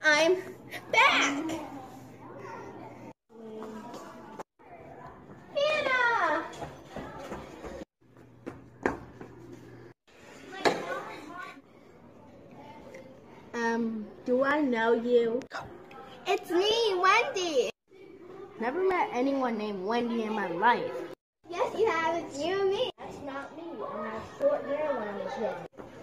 I'm back! Hannah! Do I know you? It's me, Wendy. Never met anyone named Wendy in my life. Yes, you have. It's you and me. That's not me. I had short hair when I was young.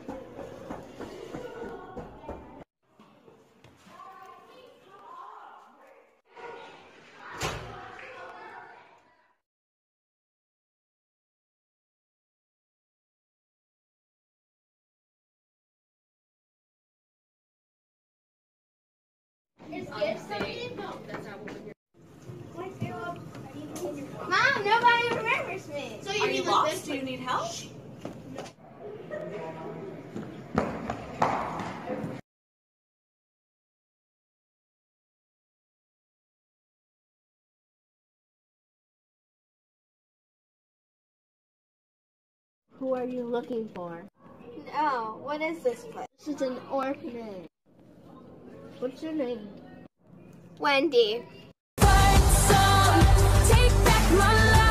Mom, nobody remembers me. So Are you lost? Do you need help? Who are you looking for? No, what is this place? This is an orphanage. What's your name? Wendy. Take back my life.